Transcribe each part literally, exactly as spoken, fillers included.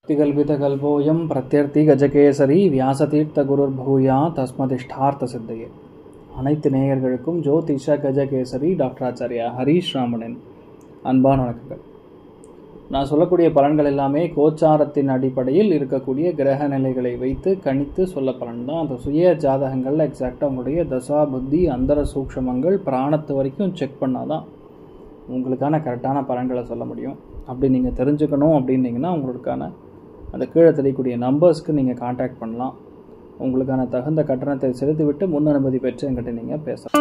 திகல்பிதகல்போயம் பிரத்யர்த்தி கஜகேசரி வியாசதீர்த்த குருர்பூயா தஸ்மதிஷ்டார்த்த சித்தையே. அனைத்து நேயர்களுக்கும் ஜோதிஷ கஜகேசரி டாக்டர் ஆச்சாரியா ஹரீஷ் ராமனின் அன்பான வணக்கங்கள். நான் சொல்லக்கூடிய பலன்கள் எல்லாமே கோச்சாரத்தின் அடிப்படையில் இருக்கக்கூடிய கிரக நிலைகளை வைத்து கணித்து சொல்ல பலன் தான். அந்த சுய ஜாதகங்களில் எக்ஸாக்டாக உங்களுடைய தசா புத்தி அந்தர சூக்ஷமங்கள் பிராணத்து வரைக்கும் செக் பண்ணால் தான் உங்களுக்கான கரெக்டான பலன்களை சொல்ல முடியும். அப்படி நீங்கள் தெரிஞ்சுக்கணும் அப்படின்னீங்கன்னா உங்களுக்கான அந்த கீழே தெரியக்கூடிய நம்பர்ஸ்க்கு நீங்கள் கான்டாக்ட் பண்ணலாம். உங்களுக்கான தகுந்த கட்டணத்தை செலுத்திவிட்டு முன் அனுமதி பெற்று என்கிட்ட நீங்கள் பேசலாம்.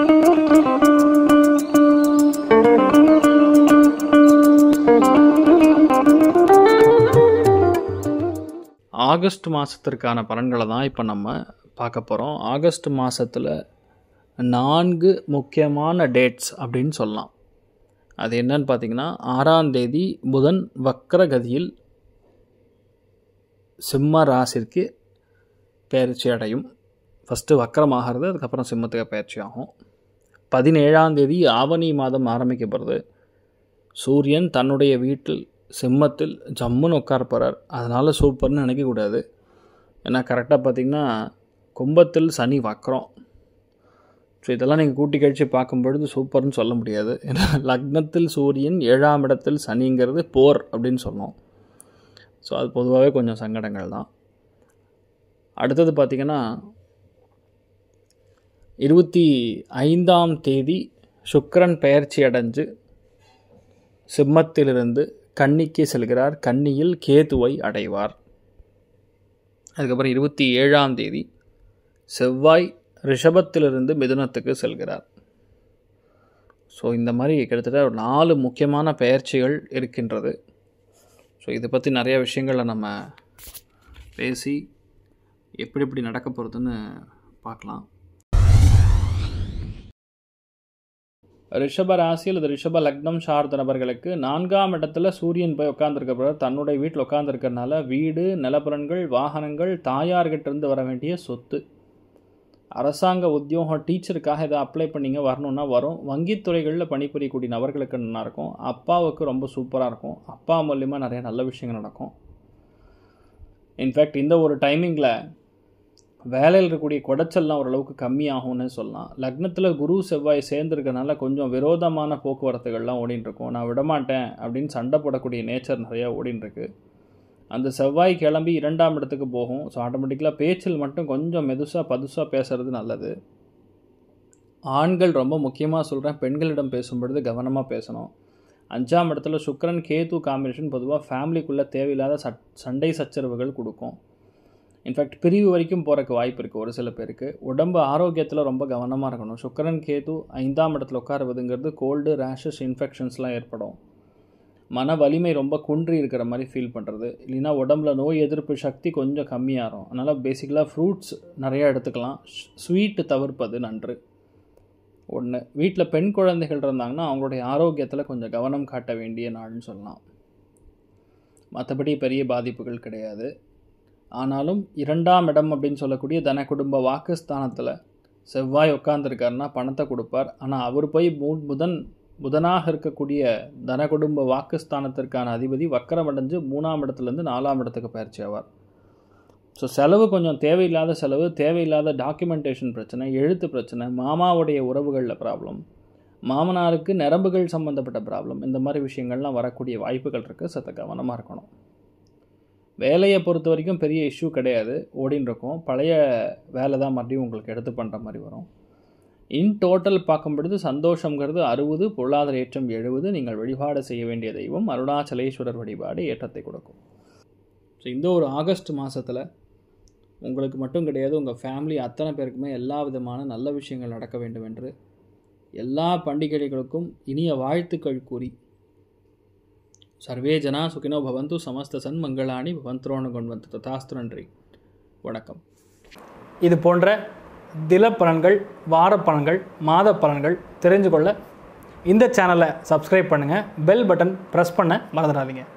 ஆகஸ்ட் மாதத்திற்கான பலன்களை தான் இப்போ நம்ம பார்க்க போகிறோம். ஆகஸ்ட் மாதத்தில் நான்கு முக்கியமான டேட்ஸ் அப்படின்னு சொல்லலாம். அது என்னன்னு பார்த்தீங்கன்னா, ஆறாம் தேதி புதன் வக்ரகதியில் சிம்ம ராசிற்கு பயிற்சி அடையும். ஃபஸ்ட்டு வக்கரமாகிறது, அதுக்கப்புறம் சிம்மத்துக்கு பயிற்சி ஆகும். பதினேழாம் தேதி ஆவணி மாதம் ஆரம்பிக்கப்படுறது. சூரியன் தன்னுடைய வீட்டில் சிம்மத்தில் ஜம்முன்னு உட்கார போகிறார். அதனால் சூப்பர்னு நினைக்கக்கூடாது. ஏன்னா கரெக்டாக பார்த்திங்கன்னா கும்பத்தில் சனி வக்கரம். ஸோ இதெல்லாம் நீங்கள் கூட்டி கழித்து பார்க்கும்பொழுது சூப்பர்னு சொல்ல முடியாது. ஏன்னா லக்னத்தில் சூரியன் ஏழாம் இடத்தில் சனிங்கிறது போர் அப்படின்னு சொன்னோம். ஸோ அது பொதுவாகவே கொஞ்சம் சங்கடங்கள் தான். அடுத்தது பார்த்திங்கன்னா இருபத்தி ஐந்தாம் தேதி சுக்கிரன் பெயர்ச்சி அடைஞ்சு சிம்மத்திலிருந்து கன்னிக்கு செல்கிறார். கன்னியில் கேதுவை அடைவார். அதுக்கப்புறம் இருபத்தி ஏழாம் தேதி செவ்வாய் ரிஷபத்திலிருந்து மிதுனத்துக்கு செல்கிறார். ஸோ இந்த மாதிரி கிட்டத்தட்ட ஒரு நாலு முக்கியமான பெயர்ச்சிகள் இருக்கின்றது. ஸோ இதை பற்றி நிறைய விஷயங்களை நம்ம பேசி எப்படி எப்படி நடக்க போகிறதுன்னு பார்க்கலாம். ரிஷப ராசி அல்லது ரிஷப லக்னம் சார்ந்த நபர்களுக்கு நான்காம் இடத்துல சூரியன் போய் உட்காந்துருக்க தன்னுடைய வீட்டில் உட்காந்துருக்கிறதுனால வீடு, நிலப்பலன்கள், வாகனங்கள், தாயார்கிட்டேருந்து வர வேண்டிய சொத்து, அரசாங்க உத்தியோகம், டீச்சருக்காக எதாவது அப்ளை பண்ணிங்க வரணுன்னா வரும். வங்கித்துறைகளில் பணிபுரியக்கூடிய நபர்களுக்கு நல்லாயிருக்கும். அப்பாவுக்கு ரொம்ப சூப்பராக இருக்கும். அப்பா மூலிமா நிறைய நல்ல விஷயங்கள் நடக்கும். இன்ஃபேக்ட் இந்த ஒரு டைமிங்கில் வேலையில் இருக்கக்கூடிய குடைச்சல்லாம் ஓரளவுக்கு கம்மியாகும்னு சொல்லலாம். லக்னத்தில் குரு செவ்வாய் சேர்ந்துருக்கனால கொஞ்சம் விரோதமான போக்குவரத்துகள்லாம் ஓடின்னு இருக்கும். நான் விடமாட்டேன் அப்படின்னு சண்டை போடக்கூடிய நேச்சர் நிறையா ஓடின்னு இருக்கு. அந்த செவ்வாய் கிளம்பி இரண்டாம் இடத்துக்கு போகும். ஸோ ஆட்டோமேட்டிக்கலாக பேச்சில் மட்டும் கொஞ்சம் மெதுசாக பதுசாக பேசுகிறது நல்லது. ஆண்கள் ரொம்ப முக்கியமாக சொல்கிறேன், பெண்களிடம் பேசும்பொழுது கவனமாக பேசணும். அஞ்சாம் இடத்துல சுக்கிரன் கேது காம்பினேஷன் பொதுவாக ஃபேமிலிக்குள்ளே தேவையில்லாத சட் சண்டை சச்சரவுகள் கொடுக்கும். இன்ஃபேக்ட் பிரிவு வரைக்கும் போகிறக்கு வாய்ப்பு இருக்குது ஒரு சில பேருக்கு. உடம்பு ஆரோக்கியத்தில் ரொம்ப கவனமாக இருக்கணும். சுக்கிரன் கேது ஐந்தாம் இடத்துல உட்காருவதுங்கிறது கோல்டு, ரேஷஸ், இன்ஃபெக்ஷன்ஸ்லாம் ஏற்படும். மன வலிமை ரொம்ப குன்றி இருக்கிற மாதிரி ஃபீல் பண்ணுறது, இல்லைன்னா உடம்புல நோய் எதிர்ப்பு சக்தி கொஞ்சம் கம்மியாகும். அதனால் பேசிக்கலாக ஃப்ரூட்ஸ் நிறையா எடுத்துக்கலாம். ஸ்வீட்டு தவிர்ப்பது நன்று. ஒன்று, வீட்டில் பெண் குழந்தைகள் இருந்தாங்கன்னா அவங்களுடைய ஆரோக்கியத்தில் கொஞ்சம் கவனம் காட்ட வேண்டிய நாள்னு சொல்லலாம். மற்றபடி பெரிய பாதிப்புகள் கிடையாது. ஆனாலும் இரண்டாம் இடம் அப்படின்னு சொல்லக்கூடிய தன குடும்ப வாக்குஸ்தானத்தில் செவ்வாய் உட்காந்துருக்காருன்னா பணத்தை கொடுப்பார். ஆனால் அவர் போய் புதன் புதனாக இருக்கக்கூடிய தன குடும்ப வாக்குஸ்தானத்திற்கான அதிபதி வக்கரமடைஞ்சு மூணாம் இடத்துலேருந்து நாலாம் இடத்துக்கு பயிற்சி ஆவார். ஸோ செலவு கொஞ்சம் தேவையில்லாத செலவு, தேவையில்லாத டாக்குமெண்டேஷன் பிரச்சனை, எழுத்து பிரச்சனை, மாமாவுடைய உறவுகளில் ப்ராப்ளம், மாமனாருக்கு நரம்புகள் சம்மந்தப்பட்ட ப்ராப்ளம், இந்த மாதிரி விஷயங்கள்லாம் வரக்கூடிய வாய்ப்புகள் இருக்குது. சற்று கவனமாக இருக்கணும். வேலையை பொறுத்த வரைக்கும் பெரிய இஷ்யூ கிடையாது, ஓடின்னு இருக்கும். பழைய வேலை தான் மறுபடியும் உங்களுக்கு எடுத்து பண்ணுற மாதிரி வரும். இன் டோட்டல் பார்க்கும் பொழுது சந்தோஷங்கிறது அறுபது, பொருளாதார ஏற்றம் எழுபது. நீங்கள் வழிபாடு செய்ய வேண்டிய தெய்வம் அருணாச்சலேஸ்வரர் வழிபாடு ஏற்றத்தை கொடுக்கும். ஸோ இந்த ஒரு ஆகஸ்ட் மாதத்தில் உங்களுக்கு மட்டும் கிடையாது, உங்கள் ஃபேமிலி அத்தனை பேருக்குமே எல்லா விதமான நல்ல விஷயங்கள் நடக்க வேண்டும் என்று எல்லா பண்டிகைகளுக்கும் இனிய வாழ்த்துக்கள் கூறி சர்வே ஜனா சுகினோ பவந்து சமஸ்த சன் மங்களாணி பவந்த்ரோண கொண்டு ததாஸ்து. நன்றி, வணக்கம். இது போன்ற தில பலன்கள், வார பலன்கள், மாத பலன்கள் தெரிஞ்சு கொள்ள இந்த சேனலை சப்ஸ்கிரைப் பண்ணுங்கள். பெல் பட்டன் ப்ரெஸ் பண்ண மறந்துடாதீங்க.